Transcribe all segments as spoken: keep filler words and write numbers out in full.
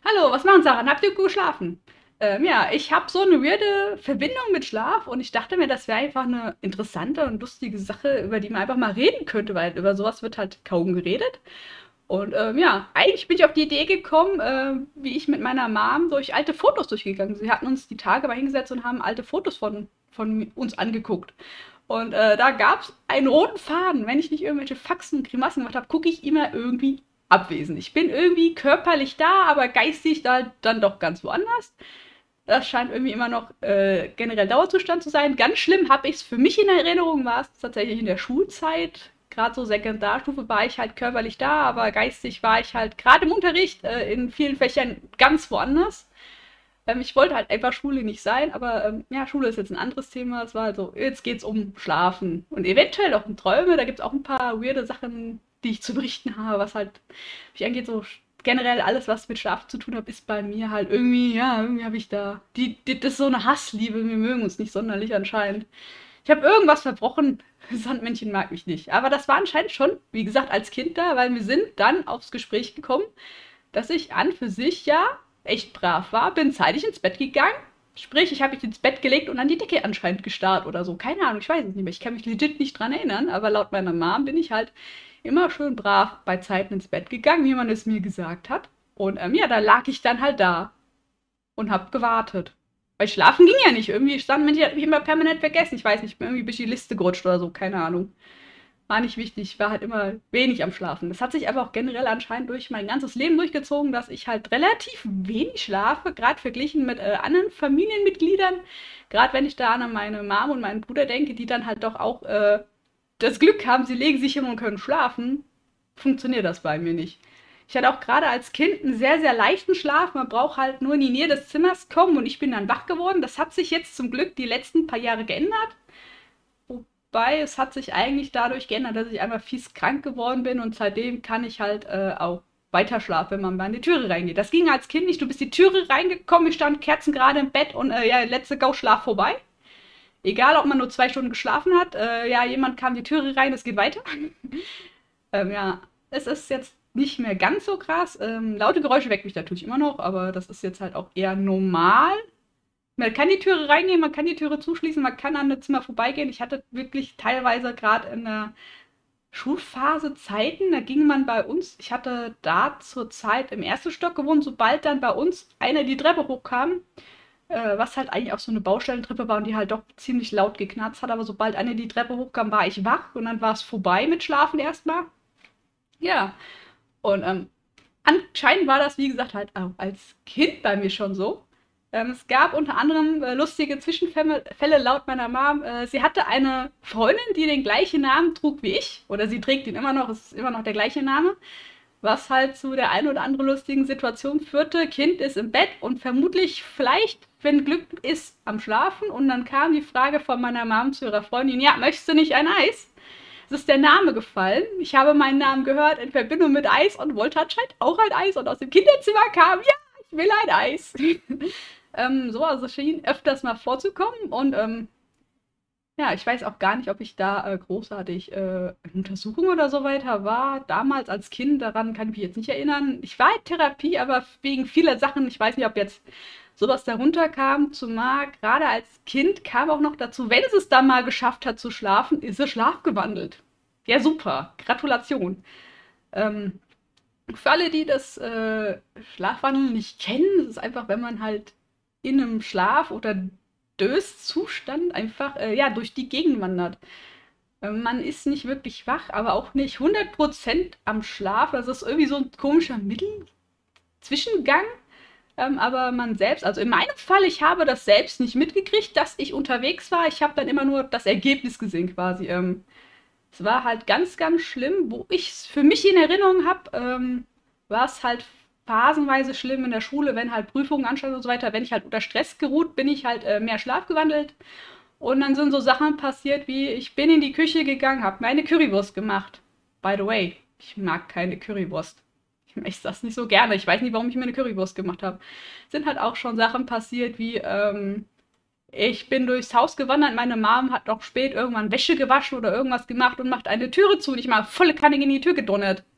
Hallo, was machen Sachen? Habt ihr gut geschlafen? Ähm, ja, ich habe so eine weirde Verbindung mit Schlaf und ich dachte mir, das wäre einfach eine interessante und lustige Sache, über die man einfach mal reden könnte, weil über sowas wird halt kaum geredet. Und ähm, ja, eigentlich bin ich auf die Idee gekommen, äh, wie ich mit meiner Mom durch alte Fotos durchgegangen bin. Sie hatten uns die Tage mal hingesetzt und haben alte Fotos von, von uns angeguckt. Und äh, da gab es einen roten Faden. Wenn ich nicht irgendwelche Faxen und Grimassen gemacht habe, gucke ich immer irgendwie abwesend. Ich bin irgendwie körperlich da, aber geistig da dann doch ganz woanders. Das scheint irgendwie immer noch äh, generell Dauerzustand zu sein. Ganz schlimm habe ich es für mich in Erinnerung, war es tatsächlich in der Schulzeit. Gerade so Sekundarstufe war ich halt körperlich da, aber geistig war ich halt gerade im Unterricht äh, in vielen Fächern ganz woanders. Ähm, ich wollte halt einfach Schule nicht sein, aber ähm, ja, Schule ist jetzt ein anderes Thema. Es war halt so, jetzt geht's um Schlafen und eventuell auch um Träume. Da gibt es auch ein paar weirde Sachen, die ich zu berichten habe, was halt mich angeht, so generell alles, was mit Schlaf zu tun hat, ist bei mir halt irgendwie, ja, irgendwie habe ich da, die, die, das ist so eine Hassliebe, wir mögen uns nicht sonderlich anscheinend. Ich habe irgendwas verbrochen, Sandmännchen mag mich nicht. Aber das war anscheinend schon, wie gesagt, als Kind da, weil wir sind dann aufs Gespräch gekommen, dass ich an für sich ja echt brav war, bin zeitig ins Bett gegangen. Sprich, ich habe mich ins Bett gelegt und an die Decke anscheinend gestarrt oder so. Keine Ahnung, ich weiß es nicht mehr. Ich kann mich legit nicht dran erinnern, aber laut meiner Mom bin ich halt immer schön brav bei Zeiten ins Bett gegangen, wie man es mir gesagt hat. Und ähm, ja, da lag ich dann halt da und hab gewartet. Weil schlafen ging ja nicht. Irgendwie stand mir, die hat mich immer permanent vergessen. Ich weiß nicht, ich bin irgendwie durch die Liste gerutscht oder so, keine Ahnung. War nicht wichtig, ich war halt immer wenig am Schlafen. Das hat sich aber auch generell anscheinend durch mein ganzes Leben durchgezogen, dass ich halt relativ wenig schlafe, gerade verglichen mit äh, anderen Familienmitgliedern. Gerade wenn ich da an meine Mom und meinen Bruder denke, die dann halt doch auch äh, das Glück haben, sie legen sich hin und können schlafen, funktioniert das bei mir nicht. Ich hatte auch gerade als Kind einen sehr, sehr leichten Schlaf. Man braucht halt nur in die Nähe des Zimmers kommen und ich bin dann wach geworden. Das hat sich jetzt zum Glück die letzten paar Jahre geändert. Wobei es hat sich eigentlich dadurch geändert, dass ich einmal fies krank geworden bin und seitdem kann ich halt äh, auch weiter schlafen, wenn man mal in die Türe reingeht. Das ging als Kind nicht. Du bist die Türe reingekommen, ich stand kerzengerade im Bett und äh, ja, letzte Go, Schlaf vorbei. Egal, ob man nur zwei Stunden geschlafen hat, äh, ja, jemand kam die Türe rein, es geht weiter. ähm, ja, es ist jetzt nicht mehr ganz so krass. Ähm, laute Geräusche wecken mich natürlich immer noch, aber das ist jetzt halt auch eher normal. Man kann die Türe reingehen, man kann die Türe zuschließen, man kann an das Zimmer vorbeigehen. Ich hatte wirklich teilweise gerade in der Schulphase Zeiten, da ging man bei uns, ich hatte da zur Zeit im ersten Stock gewohnt, sobald dann bei uns einer die Treppe hochkam, äh, was halt eigentlich auch so eine Baustellentreppe war und die halt doch ziemlich laut geknarzt hat, aber sobald einer die Treppe hochkam, war ich wach und dann war es vorbei mit Schlafen erstmal. Ja, und ähm, anscheinend war das, wie gesagt, halt auch als Kind bei mir schon so. Ähm, es gab unter anderem äh, lustige Zwischenfälle Fälle laut meiner Mom. Äh, sie hatte eine Freundin, die den gleichen Namen trug wie ich. Oder sie trägt ihn immer noch, es ist immer noch der gleiche Name. Was halt zu der ein oder anderen lustigen Situation führte. Kind ist im Bett und vermutlich, vielleicht, wenn Glück ist, am Schlafen. Und dann kam die Frage von meiner Mom zu ihrer Freundin: Ja, möchtest du nicht ein Eis? Es ist der Name gefallen. Ich habe meinen Namen gehört in Verbindung mit Eis und wollte anscheinend auch ein Eis. Und aus dem Kinderzimmer kam: Ja, ich will ein Eis. ähm, so, also schien öfters mal vorzukommen. Und ähm, ja, ich weiß auch gar nicht, ob ich da äh, großartig äh, in Untersuchung oder so weiter war. Damals als Kind, daran kann ich mich jetzt nicht erinnern. Ich war in Therapie, aber wegen vieler Sachen, ich weiß nicht, ob jetzt sowas darunter kam, zumal gerade als Kind kam auch noch dazu, wenn sie es dann mal geschafft hat zu schlafen, ist sie schlafgewandelt. Ja, super. Gratulation. Ähm, für alle, die das äh, Schlafwandeln nicht kennen, es ist einfach, wenn man halt in einem Schlaf- oder Döszustand einfach äh, ja, durch die Gegend wandert. Äh, Man ist nicht wirklich wach, aber auch nicht hundert Prozent am Schlaf. Das ist irgendwie so ein komischer Mittelzwischengang. Ähm, aber man selbst, also in meinem Fall, ich habe das selbst nicht mitgekriegt, dass ich unterwegs war. Ich habe dann immer nur das Ergebnis gesehen quasi. Ähm, es war halt ganz, ganz schlimm. Wo ich es für mich in Erinnerung habe, ähm, war es halt phasenweise schlimm in der Schule, wenn halt Prüfungen anstanden und so weiter. Wenn ich halt unter Stress geruht, bin ich halt äh, mehr schlafgewandelt. Und dann sind so Sachen passiert wie, ich bin in die Küche gegangen, habe mir eine Currywurst gemacht. By the way, ich mag keine Currywurst. Ich esse das nicht so gerne. Ich weiß nicht, warum ich mir eine Currywurst gemacht habe. Sind halt auch schon Sachen passiert wie, ähm, ich bin durchs Haus gewandert, meine Mom hat noch spät irgendwann Wäsche gewaschen oder irgendwas gemacht und macht eine Türe zu und ich mal volle Kanne in die Tür gedonnert.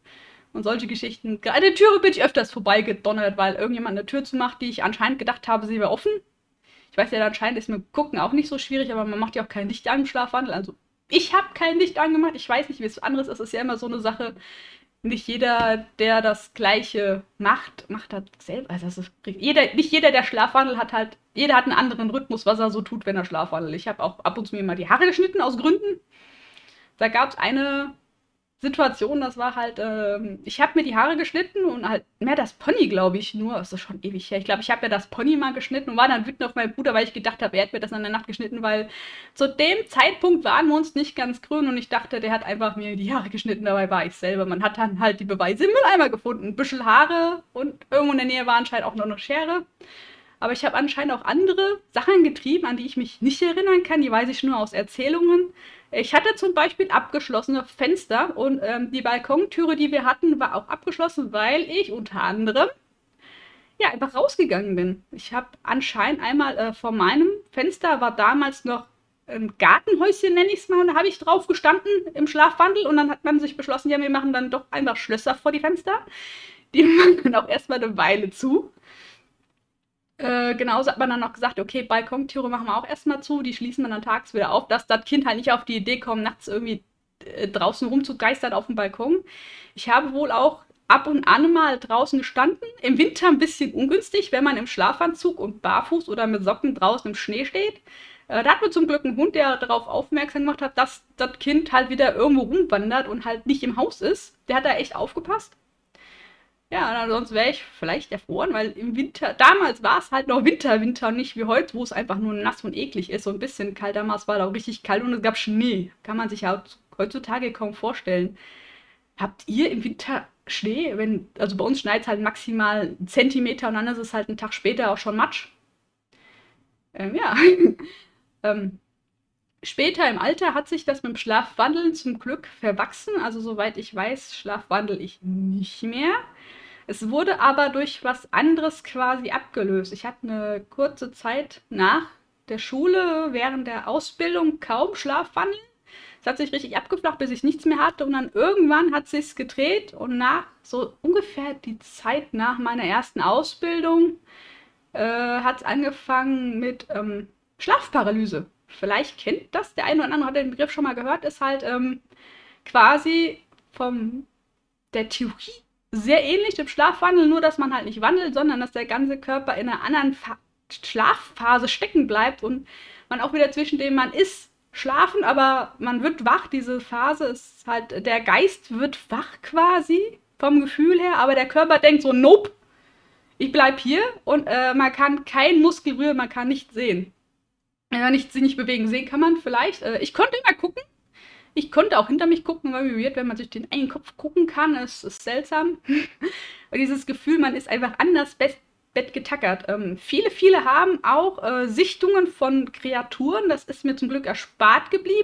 und solche Geschichten. An der Türe bin ich öfters vorbeigedonnert, weil irgendjemand eine Tür zumacht, die ich anscheinend gedacht habe, sie wäre offen. Ich weiß ja, anscheinend ist mit Gucken auch nicht so schwierig, aber man macht ja auch kein Licht an im Schlafwandel. Also ich habe kein Licht angemacht. Ich weiß nicht, wie es anderes ist. Es ist ja immer so eine Sache. Nicht jeder, der das Gleiche macht, macht das selber. Also das ist, jeder, nicht jeder, der Schlafwandel hat halt, jeder hat einen anderen Rhythmus, was er so tut, wenn er Schlafwandelt. Ich habe auch ab und zu mir mal die Haare geschnitten aus Gründen. Da gab es eine Situation, das war halt, ähm, ich habe mir die Haare geschnitten und halt mehr das Pony, glaube ich, nur, das ist schon ewig her. Ich glaube, ich habe ja das Pony mal geschnitten und war dann wütend auf meinen Bruder, weil ich gedacht habe, er hat mir das in der Nacht geschnitten, weil zu dem Zeitpunkt waren wir uns nicht ganz grün und ich dachte, der hat einfach mir die Haare geschnitten, dabei war ich selber. Man hat dann halt die Beweise im Mülleimer gefunden, ein bisschen Haare und irgendwo in der Nähe war anscheinend auch noch eine Schere. Aber ich habe anscheinend auch andere Sachen getrieben, an die ich mich nicht erinnern kann. Die weiß ich nur aus Erzählungen. Ich hatte zum Beispiel abgeschlossene Fenster und ähm, die Balkontüre, die wir hatten, war auch abgeschlossen, weil ich unter anderem ja einfach rausgegangen bin. Ich habe anscheinend einmal äh, vor meinem Fenster war damals noch ein Gartenhäuschen, nenne ich es mal, und da habe ich drauf gestanden im Schlafwandel und dann hat man sich beschlossen, ja, wir machen dann doch einfach Schlösser vor die Fenster. Die machen dann auch erstmal eine Weile zu. Äh, genauso hat man dann noch gesagt, okay, Balkontüre machen wir auch erstmal zu, die schließen wir dann tags wieder auf, dass das Kind halt nicht auf die Idee kommt, nachts irgendwie äh, draußen rumzugeistern auf dem Balkon. Ich habe wohl auch ab und an mal draußen gestanden, im Winter ein bisschen ungünstig, wenn man im Schlafanzug und barfuß oder mit Socken draußen im Schnee steht. Äh, da hat mir zum Glück ein Hund, der darauf aufmerksam gemacht hat, dass das Kind halt wieder irgendwo rumwandert und halt nicht im Haus ist. Der hat da echt aufgepasst. Ja, sonst wäre ich vielleicht erfroren, weil im Winter, damals war es halt noch Winter, Winter und nicht wie heute, wo es einfach nur nass und eklig ist. So ein bisschen kalt, damals war es auch richtig kalt und es gab Schnee. Kann man sich ja heutzutage kaum vorstellen. Habt ihr im Winter Schnee? Wenn, also bei uns schneit es halt maximal einen Zentimeter und dann ist es halt einen Tag später auch schon Matsch. Ähm, ja. ähm, Später im Alter hat sich das mit dem Schlafwandeln zum Glück verwachsen. Also soweit ich weiß, schlafwandel ich nicht mehr. Es wurde aber durch was anderes quasi abgelöst. Ich hatte eine kurze Zeit nach der Schule, während der Ausbildung kaum Schlafwandeln. Es hat sich richtig abgeflacht, bis ich nichts mehr hatte. Und dann irgendwann hat sich's gedreht. Und nach so ungefähr die Zeit nach meiner ersten Ausbildung äh, hat es angefangen mit ähm, Schlafparalyse. Vielleicht kennt das der eine oder andere, hat den Begriff schon mal gehört, ist halt ähm, quasi vom der Theorie sehr ähnlich dem Schlafwandel, nur dass man halt nicht wandelt, sondern dass der ganze Körper in einer anderen Fa Schlafphase stecken bleibt und man auch wieder zwischen dem man ist schlafen, aber man wird wach. Diese Phase ist halt, der Geist wird wach quasi vom Gefühl her, aber der Körper denkt so, nope, ich bleib hier und äh, man kann keinen Muskel rühren, man kann nichts sehen. Ja, nicht, sich nicht bewegen. Sehen kann man vielleicht. Äh, ich konnte immer gucken. Ich konnte auch hinter mich gucken, weil weird, wenn man sich den eigenen Kopf gucken kann. Es ist seltsam. Und dieses Gefühl, man ist einfach anders Bett, Bett getackert. Ähm, viele, viele haben auch äh, Sichtungen von Kreaturen. Das ist mir zum Glück erspart geblieben.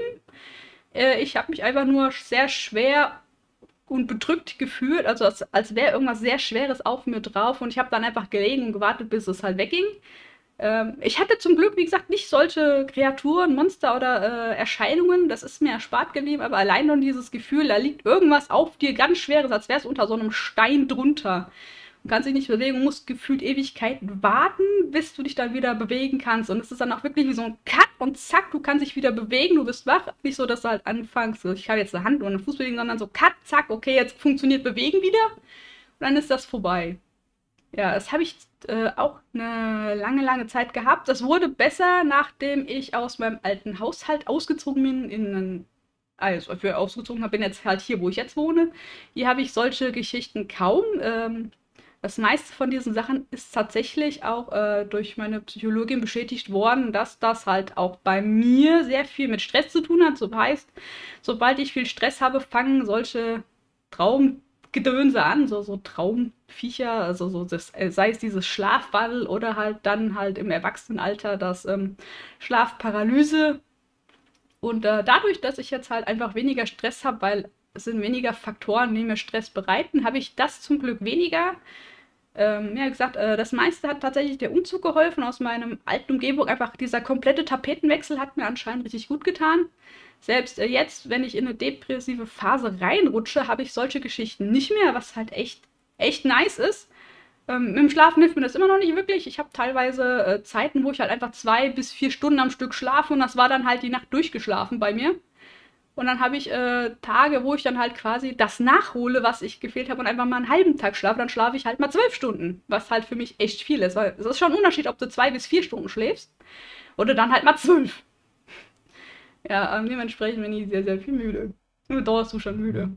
Äh, ich habe mich einfach nur sehr schwer und bedrückt gefühlt. Also als, als wäre irgendwas sehr Schweres auf mir drauf. Und ich habe dann einfach gelegen und gewartet, bis es halt wegging. Ähm, ich hatte zum Glück, wie gesagt, nicht solche Kreaturen, Monster oder äh, Erscheinungen. Das ist mir erspart geblieben, aber allein nur dieses Gefühl, da liegt irgendwas auf dir ganz Schweres, als wäre es unter so einem Stein drunter. Du kannst dich nicht bewegen, musst gefühlt Ewigkeiten warten, bis du dich dann wieder bewegen kannst. Und es ist dann auch wirklich wie so ein Cut und zack, du kannst dich wieder bewegen, du bist wach. Nicht so, dass du halt anfängst, so, ich habe jetzt eine Hand oder einen Fuß bewegen, sondern so Cut, zack, okay, jetzt funktioniert Bewegen wieder. Und dann ist das vorbei. Ja, das habe ich äh, auch eine lange, lange Zeit gehabt. Das wurde besser, nachdem ich aus meinem alten Haushalt ausgezogen bin, in einen, also für ausgezogen habe, bin jetzt halt hier, wo ich jetzt wohne. Hier habe ich solche Geschichten kaum. Ähm, das meiste von diesen Sachen ist tatsächlich auch äh, durch meine Psychologin bestätigt worden, dass das halt auch bei mir sehr viel mit Stress zu tun hat. So heißt, sobald ich viel Stress habe, fangen solche Traum Gedönse an, so, so Traumviecher, also so das, sei es dieses Schlafwandel oder halt dann halt im Erwachsenenalter das ähm, Schlafparalyse. Und äh, dadurch, dass ich jetzt halt einfach weniger Stress habe, weil es sind weniger Faktoren, die mir Stress bereiten, habe ich das zum Glück weniger. Ähm, ja, wie gesagt, äh, das meiste hat tatsächlich der Umzug geholfen aus meinem alten Umgebung. Einfach dieser komplette Tapetenwechsel hat mir anscheinend richtig gut getan. Selbst äh, jetzt, wenn ich in eine depressive Phase reinrutsche, habe ich solche Geschichten nicht mehr, was halt echt, echt nice ist. Ähm, mit dem Schlafen hilft mir das immer noch nicht wirklich. Ich habe teilweise äh, Zeiten, wo ich halt einfach zwei bis vier Stunden am Stück schlafe und das war dann halt die Nacht durchgeschlafen bei mir. Und dann habe ich äh, Tage, wo ich dann halt quasi das nachhole, was ich gefehlt habe und einfach mal einen halben Tag schlafe. Dann schlafe ich halt mal zwölf Stunden, was halt für mich echt viel ist. Weil es ist schon ein Unterschied, ob du zwei bis vier Stunden schläfst oder dann halt mal zwölf. Ja, ähm, dementsprechend bin ich sehr, sehr viel müde. Nur dauerst du schon müde.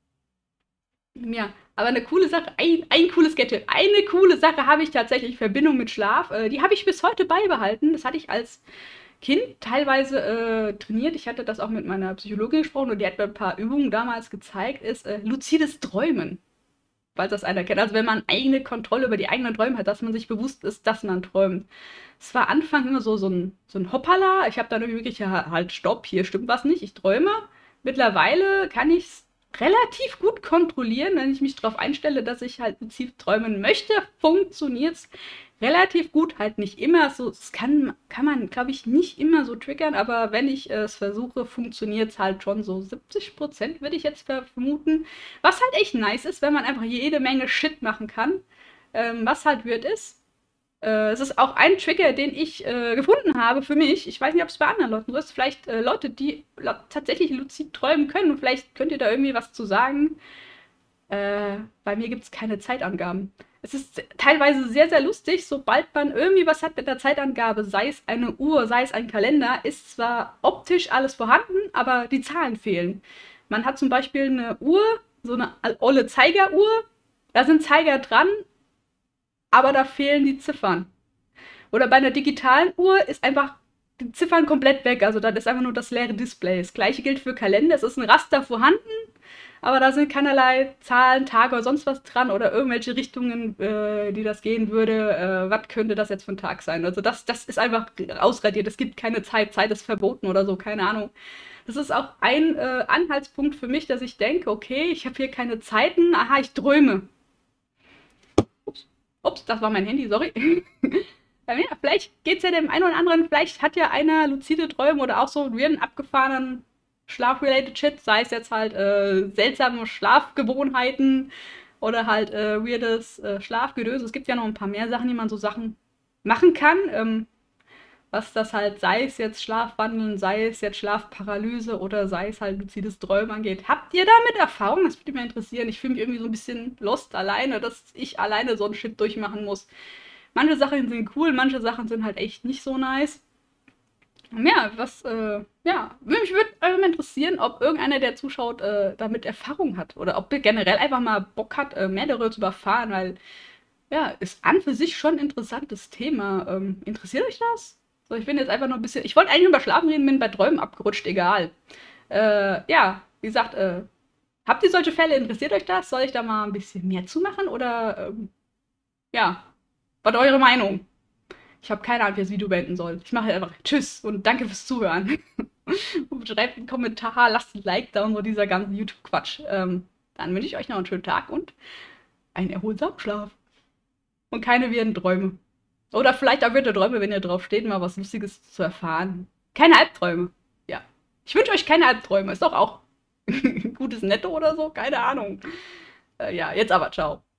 Ja, aber eine coole Sache, ein, ein cooles Gadget, eine coole Sache habe ich tatsächlich, Verbindung mit Schlaf. Äh, die habe ich bis heute beibehalten. Das hatte ich als Kind teilweise äh, trainiert. Ich hatte das auch mit meiner Psychologin gesprochen und die hat mir ein paar Übungen damals gezeigt, ist äh, luzides Träumen, falls das einer kennt. Also wenn man eigene Kontrolle über die eigenen Träume hat, dass man sich bewusst ist, dass man träumt. Es war Anfang immer so, so ein, so ein Hoppala. Ich habe dann irgendwie wirklich, ja, halt, stopp, hier stimmt was nicht, ich träume. Mittlerweile kann ich es relativ gut kontrollieren, wenn ich mich darauf einstelle, dass ich halt gezielt träumen möchte, funktioniert es relativ gut, halt nicht immer so, es kann, kann man, glaube ich, nicht immer so triggern, aber wenn ich äh, es versuche, funktioniert es halt schon so siebzig Prozent, würde ich jetzt vermuten. Was halt echt nice ist, wenn man einfach jede Menge Shit machen kann. Ähm, was halt wird ist, äh, es ist auch ein Trigger, den ich äh, gefunden habe für mich. Ich weiß nicht, ob es bei anderen Leuten so ist. Vielleicht äh, Leute, die tatsächlich luzid träumen können. Vielleicht könnt ihr da irgendwie was zu sagen. Äh, bei mir gibt es keine Zeitangaben. Es ist teilweise sehr, sehr lustig, sobald man irgendwie was hat mit der Zeitangabe, sei es eine Uhr, sei es ein Kalender, ist zwar optisch alles vorhanden, aber die Zahlen fehlen. Man hat zum Beispiel eine Uhr, so eine olle Zeigeruhr, da sind Zeiger dran, aber da fehlen die Ziffern. Oder bei einer digitalen Uhr ist einfach die Ziffern komplett weg, also da ist einfach nur das leere Display. Das gleiche gilt für Kalender, es ist ein Raster vorhanden, aber da sind keinerlei Zahlen, Tage oder sonst was dran oder irgendwelche Richtungen, äh, die das gehen würde. Äh, was könnte das jetzt für ein Tag sein? Also das, das ist einfach ausradiert. Es gibt keine Zeit. Zeit ist verboten oder so, keine Ahnung. Das ist auch ein äh, Anhaltspunkt für mich, dass ich denke, okay, ich habe hier keine Zeiten. Aha, ich träume. Ups, ups, das war mein Handy, sorry. Ja, vielleicht geht es ja dem einen oder anderen, vielleicht hat ja einer luzide Träume oder auch so einen weirden, abgefahrenen Schlafrelated Shit, sei es jetzt halt äh, seltsame Schlafgewohnheiten oder halt äh, weirdes äh, Schlafgedöse. Es gibt ja noch ein paar mehr Sachen, die man so Sachen machen kann. Ähm, was das halt, sei es jetzt Schlafwandeln, sei es jetzt Schlafparalyse oder sei es halt luzides Träumen angeht. Habt ihr damit Erfahrung? Das würde mich interessieren. Ich fühle mich irgendwie so ein bisschen lost alleine, dass ich alleine so einen Shit durchmachen muss. Manche Sachen sind cool, manche Sachen sind halt echt nicht so nice. Ja, was, äh, ja, mich würde einfach interessieren, ob irgendeiner, der zuschaut, äh, damit Erfahrung hat oder ob er generell einfach mal Bock hat, äh, mehr darüber zu erfahren, weil, ja, ist an für sich schon ein interessantes Thema. Ähm, interessiert euch das? So, ich bin jetzt einfach nur ein bisschen, ich wollte eigentlich über Schlafen reden, bin bei Träumen abgerutscht, egal. Äh, ja, wie gesagt, äh, habt ihr solche Fälle, interessiert euch das? Soll ich da mal ein bisschen mehr zu machen oder, ähm, ja, was ist eure Meinung? Ich habe keine Ahnung, wie das Video beenden soll. Ich mache einfach Tschüss und danke fürs Zuhören. Und schreibt einen Kommentar, lasst ein Like da und so dieser ganze YouTube-Quatsch. Ähm, dann wünsche ich euch noch einen schönen Tag und einen erholsamen Schlaf. Und keine wirren Träume. Oder vielleicht auch wirre Träume, wenn ihr drauf steht, mal was Lustiges zu erfahren. Keine Albträume. Ja. Ich wünsche euch keine Albträume. Ist doch auch ein gutes Netto oder so? Keine Ahnung. Äh, ja, jetzt aber ciao.